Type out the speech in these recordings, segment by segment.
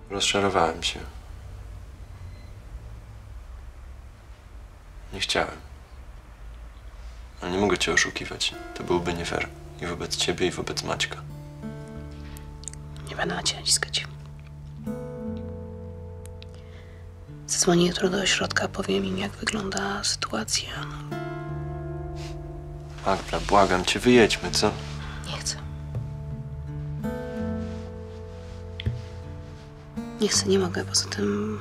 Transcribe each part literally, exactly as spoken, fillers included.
Rozczarowałem się. Nie chciałem. Ale nie mogę cię oszukiwać. To byłoby nie fair. I wobec ciebie, i wobec Maćka. Nie będę na cię naciskać. Zadzwonię jutro do ośrodka, powiem im, jak wygląda sytuacja. Magda, błagam cię, wyjedźmy, co? Nie chcę. Nie chcę, nie mogę. Poza tym...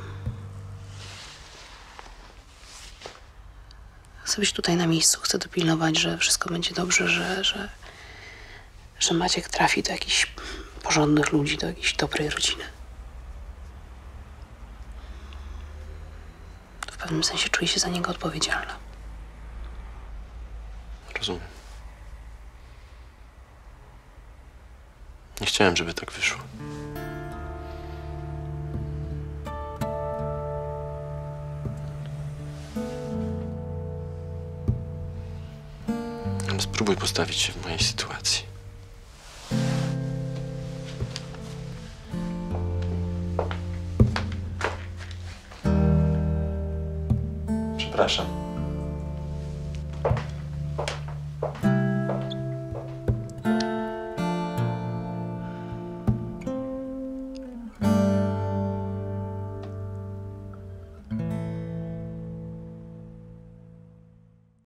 Chcę być tutaj na miejscu. Chcę dopilnować, że wszystko będzie dobrze, że, że, że Maciek trafi do jakichś porządnych ludzi, do jakiejś dobrej rodziny. W pewnym sensie czuję się za niego odpowiedzialna. Rozumiem. Nie chciałem, żeby tak wyszło. Ale spróbuj postawić się w mojej sytuacji. Przepraszam.